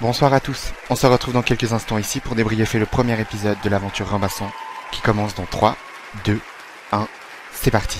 Bonsoir à tous, on se retrouve dans quelques instants ici pour débriefer le premier épisode de l'aventure Robinson qui commence dans 3, 2, 1, c'est parti.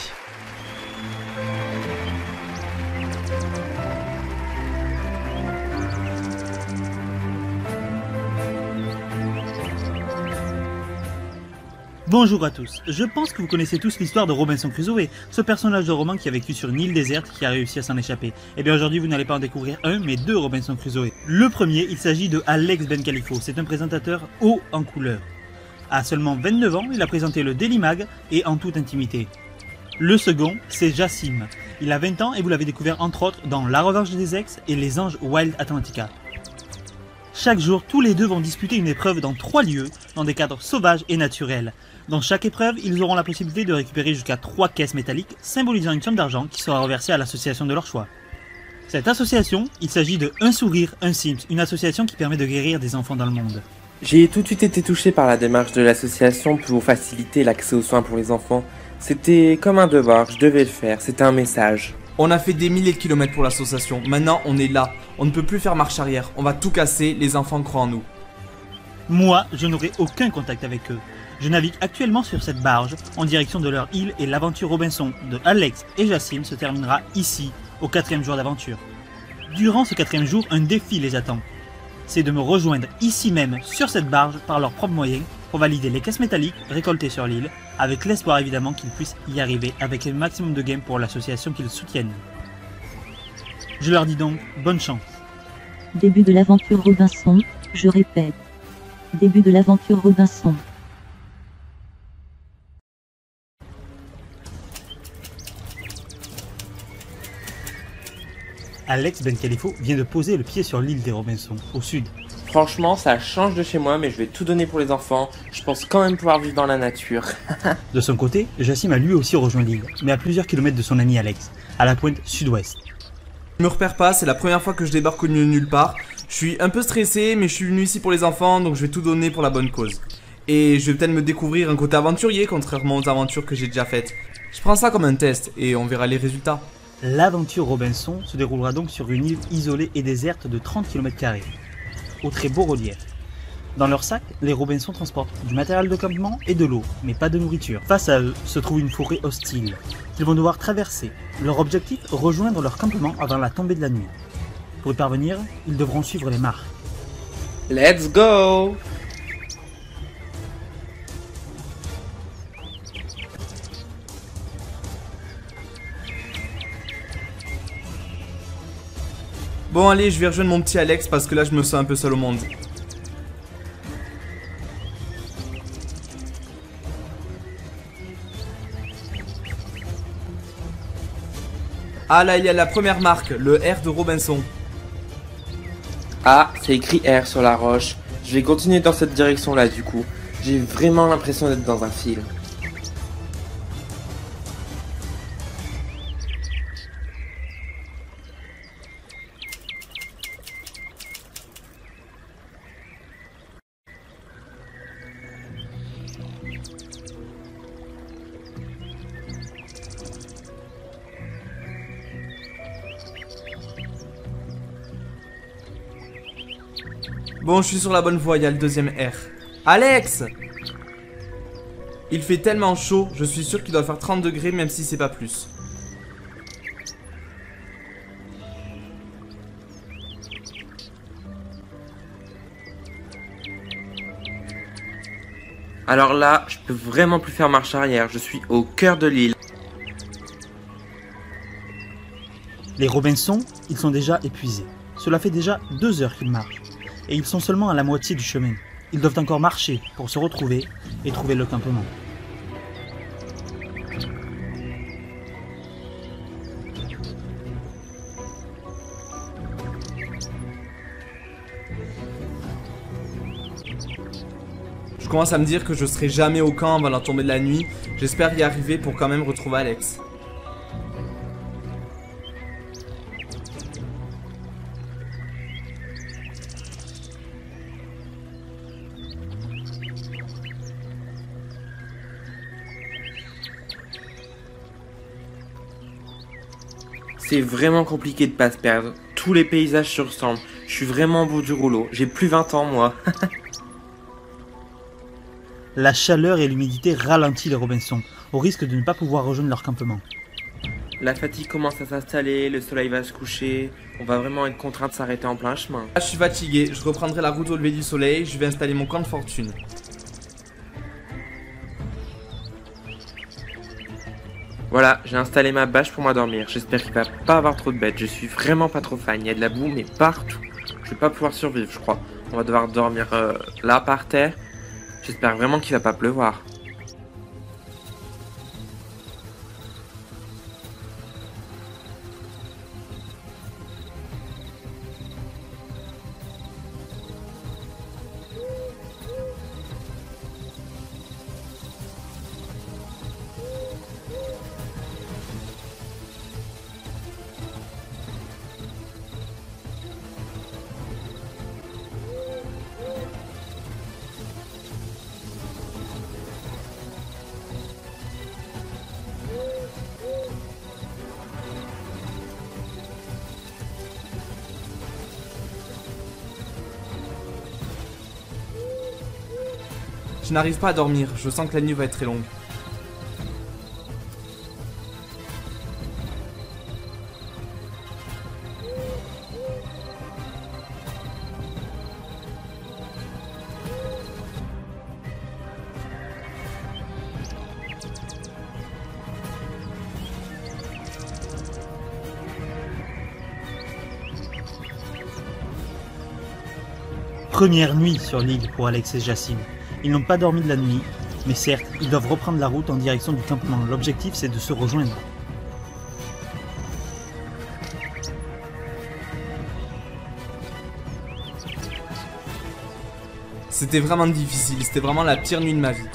Bonjour à tous, je pense que vous connaissez tous l'histoire de Robinson Crusoe, ce personnage de roman qui a vécu sur une île déserte qui a réussi à s'en échapper. Et bien aujourd'hui vous n'allez pas en découvrir un, mais deux Robinson Crusoe. Le premier, il s'agit de Alex Ben Califo, c'est un présentateur haut en couleur. À seulement 29 ans, il a présenté le Daily Mag et en toute intimité. Le second, c'est Jassim. Il a 20 ans et vous l'avez découvert entre autres dans La Revanche des Ex et Les Anges Wild Atlantica. Chaque jour, tous les deux vont disputer une épreuve dans 3 lieux, dans des cadres sauvages et naturels. Dans chaque épreuve, ils auront la possibilité de récupérer jusqu'à 3 caisses métalliques, symbolisant une somme d'argent qui sera reversée à l'association de leur choix. Cette association, il s'agit de Un Sourire, Un Sims, une association qui permet de guérir des enfants dans le monde. J'ai tout de suite été touché par la démarche de l'association pour faciliter l'accès aux soins pour les enfants. C'était comme un devoir, je devais le faire, c'était un message. On a fait des milliers de kilomètres pour l'association, maintenant on est là, on ne peut plus faire marche arrière, on va tout casser, les enfants croient en nous. Moi, je n'aurai aucun contact avec eux. Je navigue actuellement sur cette barge en direction de leur île et l'aventure Robinson de Alex et Jassim se terminera ici, au 4e jour d'aventure. Durant ce 4e jour, un défi les attend. C'est de me rejoindre ici même, sur cette barge, par leurs propres moyens, pour valider les caisses métalliques récoltées sur l'île, avec l'espoir évidemment qu'ils puissent y arriver avec un maximum de gains pour l'association qu'ils soutiennent. Je leur dis donc bonne chance. Début de l'aventure Robinson, je répète. Début de l'aventure Robinson. Alex Ben Califo vient de poser le pied sur l'île des Robinson, au sud. Franchement, ça change de chez moi, mais je vais tout donner pour les enfants. Je pense quand même pouvoir vivre dans la nature. De son côté, Jassim a lui aussi rejoint l'île, mais à plusieurs kilomètres de son ami Alex, à la pointe sud-ouest. Je me repère pas, c'est la première fois que je débarque au milieu de nulle part. Je suis un peu stressé, mais je suis venu ici pour les enfants, donc je vais tout donner pour la bonne cause. Et je vais peut-être me découvrir un côté aventurier, contrairement aux aventures que j'ai déjà faites. Je prends ça comme un test, et on verra les résultats. L'aventure Robinson se déroulera donc sur une île isolée et déserte de 30 km², au très beau relief. Dans leur sac, les Robinson transportent du matériel de campement et de l'eau, mais pas de nourriture. Face à eux se trouve une forêt hostile, qu'ils vont devoir traverser. Leur objectif, rejoindre leur campement avant la tombée de la nuit. Pour y parvenir, ils devront suivre les marques. Let's go! Bon allez, je vais rejoindre mon petit Alex parce que là je me sens un peu seul au monde. Ah là il y a la première marque, le R de Robinson. Ah, c'est écrit R sur la roche. Je vais continuer dans cette direction-là du coup. J'ai vraiment l'impression d'être dans un film. Bon, je suis sur la bonne voie, il y a le deuxième R. Alex! Il fait tellement chaud, je suis sûr qu'il doit faire 30 degrés même si c'est pas plus. Alors là, je peux vraiment plus faire marche arrière. Je suis au cœur de l'île. Les Robinson, ils sont déjà épuisés. Cela fait déjà 2 heures qu'ils marchent. Et ils sont seulement à la moitié du chemin. Ils doivent encore marcher pour se retrouver et trouver le campement. Je commence à me dire que je serai jamais au camp avant la tombée de la nuit. J'espère y arriver pour quand même retrouver Alex. C'est vraiment compliqué de pas se perdre. Tous les paysages se ressemblent. Je Je suis vraiment au bout du rouleau. J'ai plus 20 ans, moi. La chaleur et l'humidité ralentissent les Robinson, au risque de ne pas pouvoir rejoindre leur campement. La fatigue commence à s'installer, le soleil va se coucher. On va vraiment être contraint de s'arrêter en plein chemin. Là, je suis fatigué, je reprendrai la route au lever du soleil, je vais installer mon camp de fortune. Voilà, j'ai installé ma bâche pour m'endormir. J'espère qu'il va pas avoir trop de bêtes. Je suis vraiment pas trop fan. Il y a de la boue, mais partout. Je vais pas pouvoir survivre, je crois. On va devoir dormir là par terre. J'espère vraiment qu'il va pas pleuvoir. Je n'arrive pas à dormir, je sens que la nuit va être très longue. Première nuit sur l'île pour Alex et Jassim. Ils n'ont pas dormi de la nuit, mais certes, ils doivent reprendre la route en direction du campement. L'objectif, c'est de se rejoindre. C'était vraiment difficile, c'était vraiment la pire nuit de ma vie.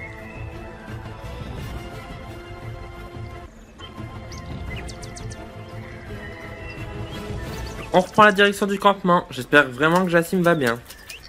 On reprend la direction du campement. J'espère vraiment que Jassim va bien.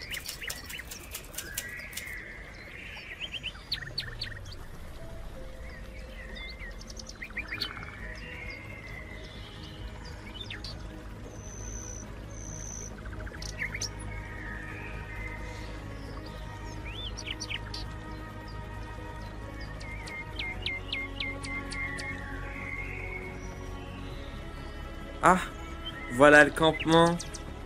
Ah, voilà le campement.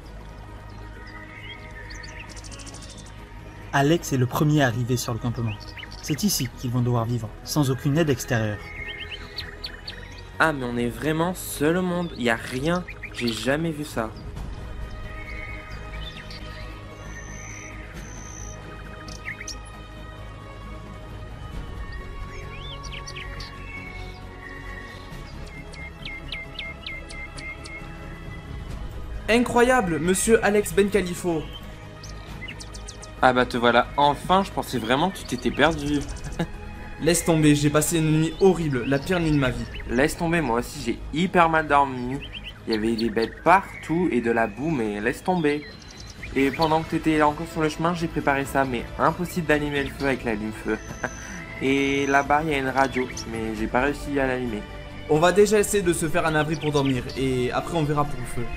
Alex est le premier à arriver sur le campement. C'est ici qu'ils vont devoir vivre, sans aucune aide extérieure. Ah, mais on est vraiment seul au monde. Il y a rien. J'ai jamais vu ça. Incroyable, monsieur Alex Ben Khalifo. Ah bah te voilà, enfin, je pensais vraiment que tu t'étais perdu. Laisse tomber, j'ai passé une nuit horrible, la pire nuit de ma vie. Laisse tomber, moi aussi j'ai hyper mal dormi. Il y avait des bêtes partout et de la boue, mais laisse tomber. Et pendant que t'étais encore sur le chemin, j'ai préparé ça, mais impossible d'allumer le feu avec l'allume-feu. Et là-bas, il y a une radio, mais j'ai pas réussi à l'allumer. On va déjà essayer de se faire un abri pour dormir, et après on verra pour le feu.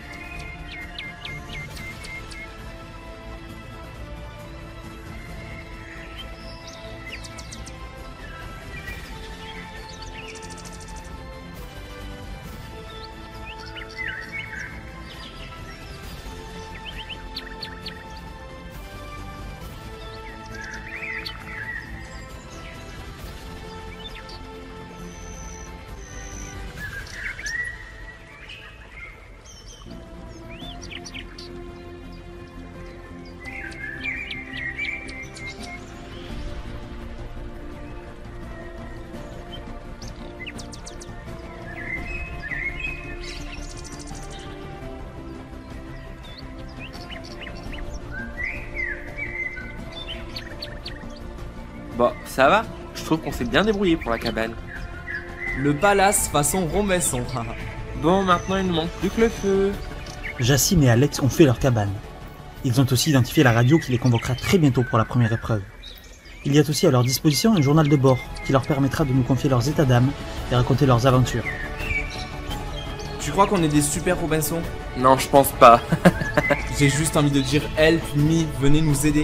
Bon, ça va. Je trouve qu'on s'est bien débrouillé pour la cabane. Le palace façon Robinson. Bon, maintenant il ne manque plus que le feu. Jassim et Alex ont fait leur cabane. Ils ont aussi identifié la radio qui les convoquera très bientôt pour la première épreuve. Il y a aussi à leur disposition un journal de bord qui leur permettra de nous confier leurs états d'âme et raconter leurs aventures. Tu crois qu'on est des super Robinson? Non, je pense pas. J'ai juste envie de dire help me, venez nous aider.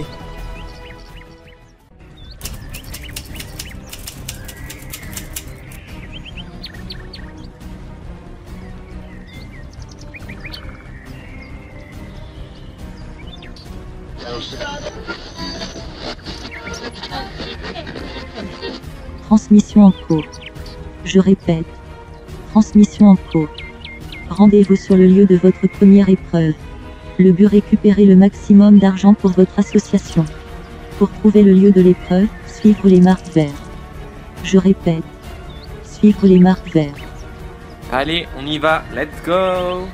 Transmission en cours. Je répète. Transmission en cours. Rendez-vous sur le lieu de votre première épreuve. Le but récupérer le maximum d'argent pour votre association. Pour trouver le lieu de l'épreuve, suivre les marques vertes. Je répète. Suivre les marques vertes. Allez, on y va, let's go.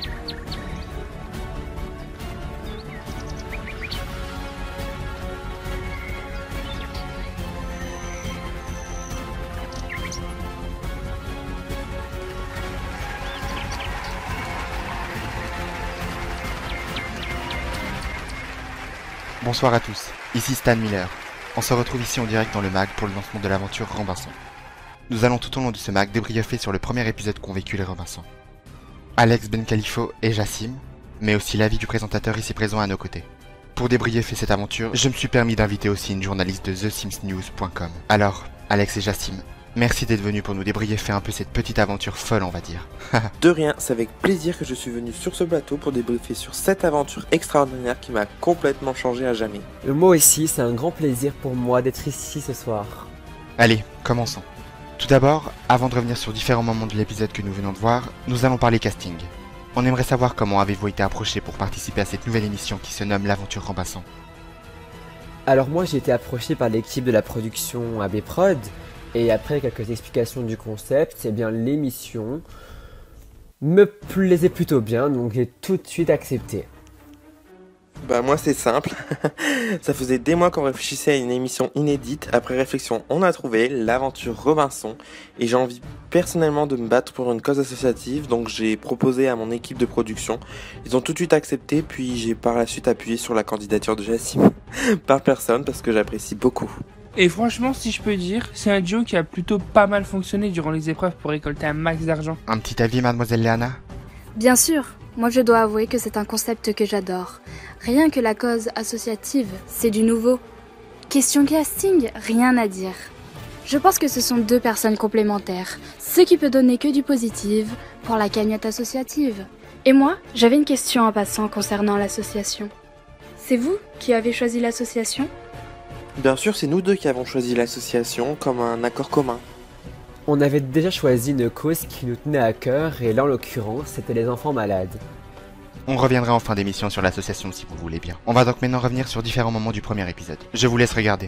Bonsoir à tous, ici Stan Miller. On se retrouve ici en direct dans le mag pour le lancement de l'aventure Robinson. Nous allons tout au long de ce mag débriefer sur le premier épisode qu'ont vécu les Robinson. Alex Ben Khalifo et Jassim, mais aussi l'avis du présentateur ici présent à nos côtés. Pour débriefer cette aventure, je me suis permis d'inviter aussi une journaliste de TheSimsNews.com. Alors, Alex et Jassim, merci d'être venus pour nous débriefer un peu cette petite aventure folle, on va dire. De rien, c'est avec plaisir que je suis venu sur ce plateau pour débriefer sur cette aventure extraordinaire qui m'a complètement changé à jamais. Moi aussi, c'est un grand plaisir pour moi d'être ici ce soir. Allez, commençons. Tout d'abord, avant de revenir sur différents moments de l'épisode que nous venons de voir, nous allons parler casting. On aimerait savoir comment avez-vous été approché pour participer à cette nouvelle émission qui se nomme l'aventure Robinson. Alors moi j'ai été approché par l'équipe de la production AB Prod, et après quelques explications du concept, eh bien l'émission me plaisait plutôt bien, donc j'ai tout de suite accepté. Bah moi c'est simple, ça faisait des mois qu'on réfléchissait à une émission inédite, après réflexion on a trouvé l'aventure Robinson, et j'ai envie personnellement de me battre pour une cause associative, donc j'ai proposé à mon équipe de production, ils ont tout de suite accepté, puis j'ai par la suite appuyé sur la candidature de Jassim, par personne parce que j'apprécie beaucoup. Et franchement, si je peux dire, c'est un duo qui a plutôt pas mal fonctionné durant les épreuves pour récolter un max d'argent. Un petit avis, mademoiselle Léana ? Bien sûr, moi je dois avouer que c'est un concept que j'adore. Rien que la cause associative, c'est du nouveau. Question casting, rien à dire. Je pense que ce sont deux personnes complémentaires, ce qui peut donner que du positif pour la cagnotte associative. Et moi, j'avais une question en passant concernant l'association. C'est vous qui avez choisi l'association ? Bien sûr, c'est nous deux qui avons choisi l'association comme un accord commun. On avait déjà choisi une cause qui nous tenait à cœur, et là en l'occurrence c'était les enfants malades. On reviendra en fin d'émission sur l'association si vous voulez bien. On va donc maintenant revenir sur différents moments du premier épisode. Je vous laisse regarder.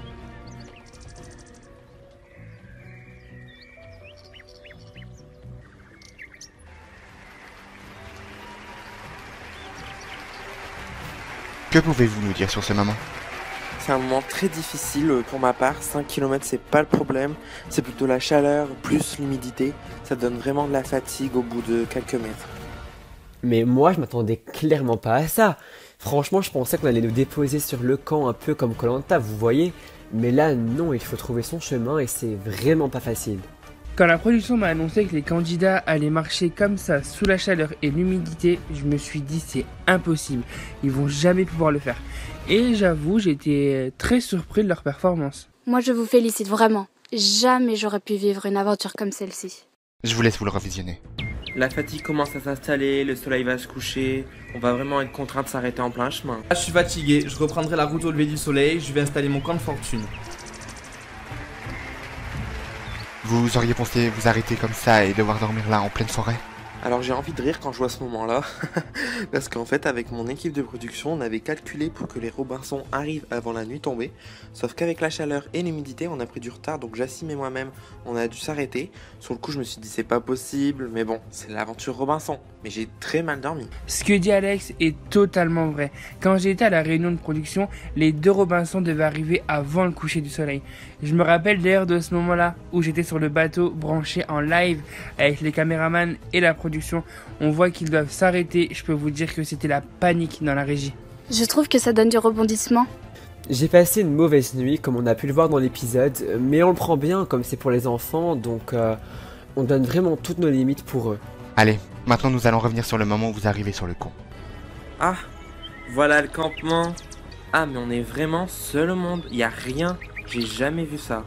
Que pouvez-vous nous dire sur ce moment ? C'est un moment très difficile pour ma part, 5 km c'est pas le problème, c'est plutôt la chaleur plus l'humidité, ça donne vraiment de la fatigue au bout de quelques mètres. Mais moi je m'attendais clairement pas à ça. Franchement je pensais qu'on allait nous déposer sur le camp un peu comme Koh-Lanta, vous voyez. Mais là non, il faut trouver son chemin et c'est vraiment pas facile. Quand la production m'a annoncé que les candidats allaient marcher comme ça sous la chaleur et l'humidité, je me suis dit c'est impossible, ils vont jamais pouvoir le faire. Et j'avoue, j'étais très surpris de leur performance. Moi je vous félicite vraiment. Jamais j'aurais pu vivre une aventure comme celle-ci. Je vous laisse vous le revisionner. La fatigue commence à s'installer, le soleil va se coucher, on va vraiment être contraint de s'arrêter en plein chemin. Là, je suis fatigué, je reprendrai la route au lever du soleil, je vais installer mon camp de fortune. Vous auriez pensé vous arrêter comme ça et devoir dormir là en pleine forêt ? Alors j'ai envie de rire quand je vois ce moment-là, parce qu'en fait avec mon équipe de production on avait calculé pour que les Robinson arrivent avant la nuit tombée, sauf qu'avec la chaleur et l'humidité on a pris du retard, donc Jassim et moi-même on a dû s'arrêter. Sur le coup je me suis dit c'est pas possible, mais bon c'est l'aventure Robinson, mais j'ai très mal dormi. Ce que dit Alex est totalement vrai. Quand j'étais à la réunion de production, les deux Robinson devaient arriver avant le coucher du soleil. Je me rappelle d'ailleurs de ce moment-là où j'étais sur le bateau branché en live avec les caméramans et la production. On voit qu'ils doivent s'arrêter, je peux vous dire que c'était la panique dans la régie. Je trouve que ça donne du rebondissement. J'ai passé une mauvaise nuit comme on a pu le voir dans l'épisode, mais on le prend bien comme c'est pour les enfants, donc on donne vraiment toutes nos limites pour eux. Allez, maintenant nous allons revenir sur le moment où vous arrivez sur le pont. Ah, voilà le campement. Ah, mais on est vraiment seul au monde. Y a rien. J'ai jamais vu ça.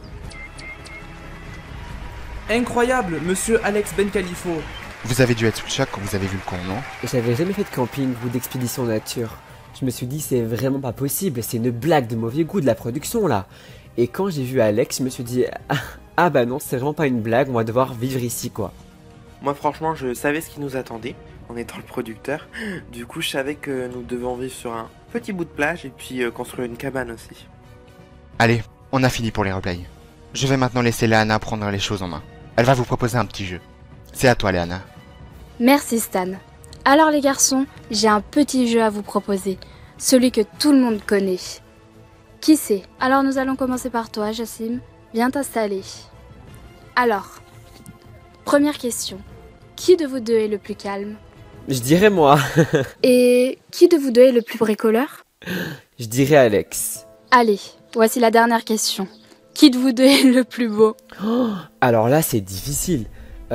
Incroyable, monsieur Alex Ben Califo. Vous avez dû être sous le choc quand vous avez vu le pont, non? J'avais jamais fait de camping ou d'expédition nature. Je me suis dit c'est vraiment pas possible, c'est une blague de mauvais goût de la production là. Et quand j'ai vu Alex, je me suis dit ah bah non, c'est vraiment pas une blague, on va devoir vivre ici quoi. Moi, franchement, je savais ce qui nous attendait en étant le producteur. Du coup, je savais que nous devions vivre sur un petit bout de plage et puis construire une cabane aussi. Allez, on a fini pour les replays. Je vais maintenant laisser Léana prendre les choses en main. Elle va vous proposer un petit jeu. C'est à toi, Léana. Merci Stan. Alors les garçons, j'ai un petit jeu à vous proposer. Celui que tout le monde connaît. Qui c'est? Alors nous allons commencer par toi, Jassim. Viens t'installer. Alors, première question. Qui de vous deux est le plus calme? Je dirais moi. Et qui de vous deux est le plus bricoleur? Je dirais Alex. Allez, voici la dernière question. Qui de vous deux est le plus beau? Alors là c'est difficile.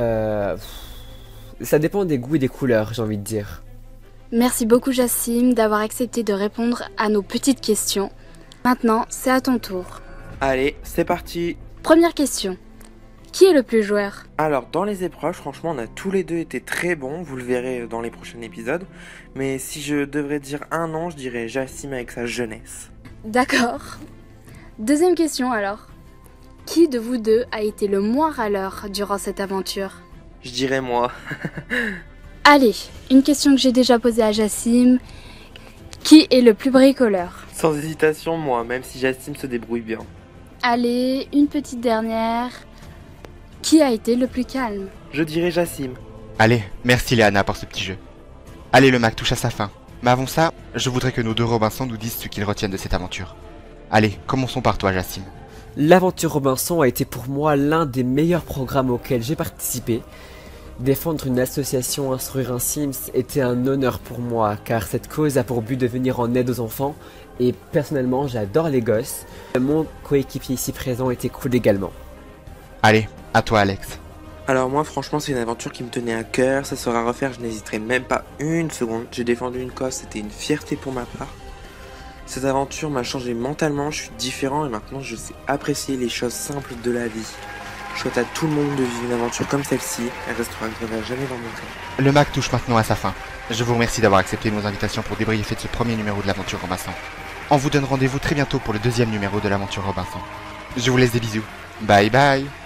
Ça dépend des goûts et des couleurs, j'ai envie de dire. Merci beaucoup Jassim d'avoir accepté de répondre à nos petites questions. Maintenant, c'est à ton tour. Allez, c'est parti. Première question. Qui est le plus joueur? Alors, dans les épreuves, franchement, on a tous les deux été très bons. Vous le verrez dans les prochains épisodes. Mais si je devrais dire un nom, je dirais Jassim avec sa jeunesse. D'accord. Deuxième question alors. Qui de vous deux a été le moins râleur durant cette aventure? Je dirais moi. Allez, une question que j'ai déjà posée à Jassim. Qui est le plus bricoleur? Sans hésitation, moi, même si Jassim se débrouille bien. Allez, une petite dernière. Qui a été le plus calme? Je dirais Jassim. Allez, merci Léana pour ce petit jeu. Allez, le Mac touche à sa fin. Mais avant ça, je voudrais que nos deux Robinson nous disent ce qu'ils retiennent de cette aventure. Allez, commençons par toi, Jassim. L'aventure Robinson a été pour moi l'un des meilleurs programmes auxquels j'ai participé. Défendre une association, instruire un Sims était un honneur pour moi car cette cause a pour but de venir en aide aux enfants et personnellement j'adore les gosses. Mon coéquipier ici présent était cool également. Allez, à toi Alex. Alors moi franchement c'est une aventure qui me tenait à cœur, ça sera à refaire, je n'hésiterai même pas une seconde. J'ai défendu une cause, c'était une fierté pour ma part. Cette aventure m'a changé mentalement, je suis différent et maintenant je sais apprécier les choses simples de la vie. Je souhaite à tout le monde de vivre une aventure comme celle-ci, elle restera gravée à jamais dans mon cœur. Le Mac touche maintenant à sa fin. Je vous remercie d'avoir accepté nos invitations pour débriefer de ce premier numéro de l'aventure Robinson. On vous donne rendez-vous très bientôt pour le deuxième numéro de l'aventure Robinson. Je vous laisse des bisous. Bye bye.